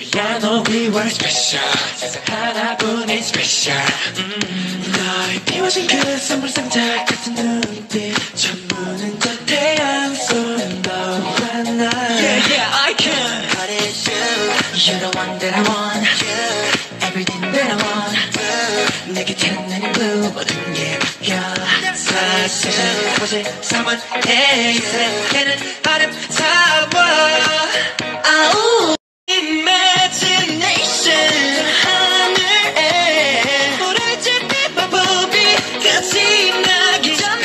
Yeah, no, we were special. 세상 하나뿐인 special. 너의 비워진 그 선물 상자 같은 눈빛 전부는 저 태양 속 너와 나. Yeah, yeah, I can. But it's you. You're the one that I want. Everything that I want. 내 곁에는 내린 blue 모든 게 바뀌어. 사실은 오직 사원해 이 세계는 아름다워. 아우. Imagination 하늘에 불을 지핀 마법이 끝이 나기 전에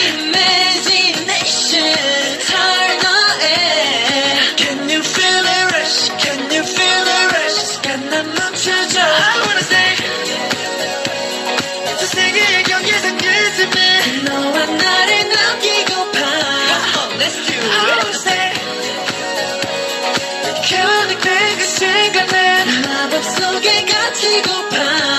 Imagination 설너에 Can you feel the rush? Can you feel the rush? 시간 난 멈춰줘 I wanna say 저 세계의 경계선 끝쯤에 너와 나를 남기고파 Come on, let's do it I wanna say 그 시간은 마법 속에 갇히고파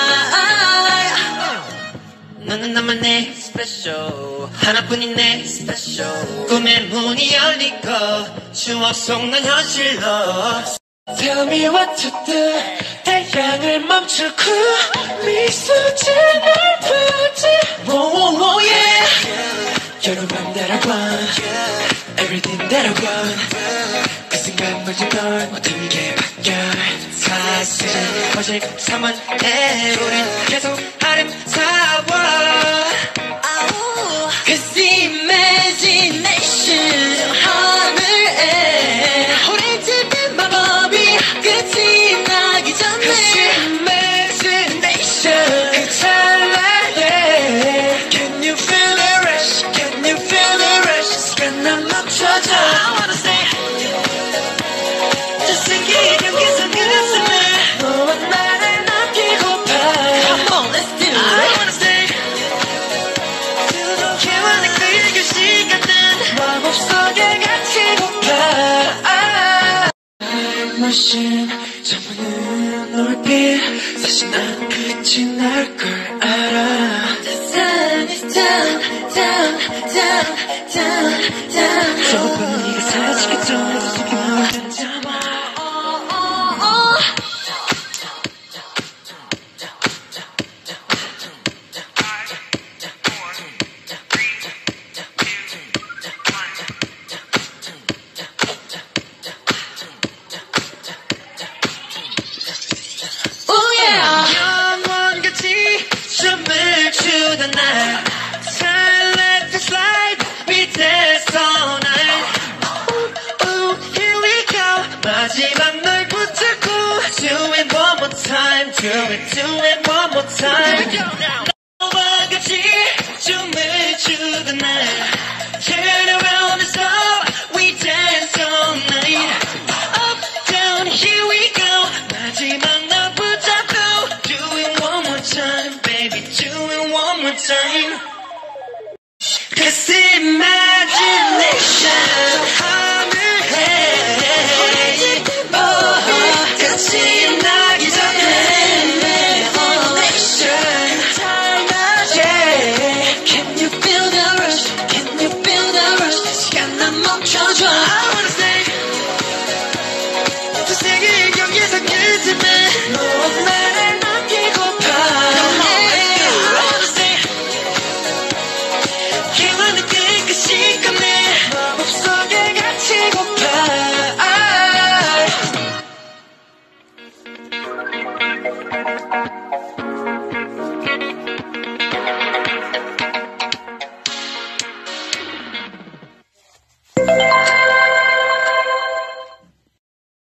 너는 나만의 special 하나뿐인 내 special 꿈의 문이 열리고 추억 속 난 현실로 Tell me what to do 태양을 멈추고 미소 짓는 불지 Oh yeah You're the one that I want Everything that I want 그 순간 모든 걸 모든 게 바뀌어 사실은 오직 사원해 우린 계속 아름다워 Cause imagination 하늘에 우리 집의 마법이 끝이 나기 전에 Cause imagination 그 찰나에 Can you feel the rush? Can you feel the rush? 시간 난 멈춰줘 I wanna say 저 세계의 경계선 끝쯤에 너와 나를 남기고파 Come on, let's do it I wanna say 두둑해와 내 그 시간은 마법 속에 갇히고파 Time machine 전부는 넓이 사실 난 끝이 날 걸 알아 The sun is down, down, down, down, down 저번에 네가 사라지기 전에도 속에 묻은 잠아 춤을 추던 날 Silent to slide 밑에서 날 Ooh, here we go 마지막 널 붙잡고 Do it one more time Do it one more time 너와 같이 춤을 추던 날 Turn around and stop We dance all night Up, down, here we go 마지막 널 붙잡고 Do it one more time Baby, do it one more time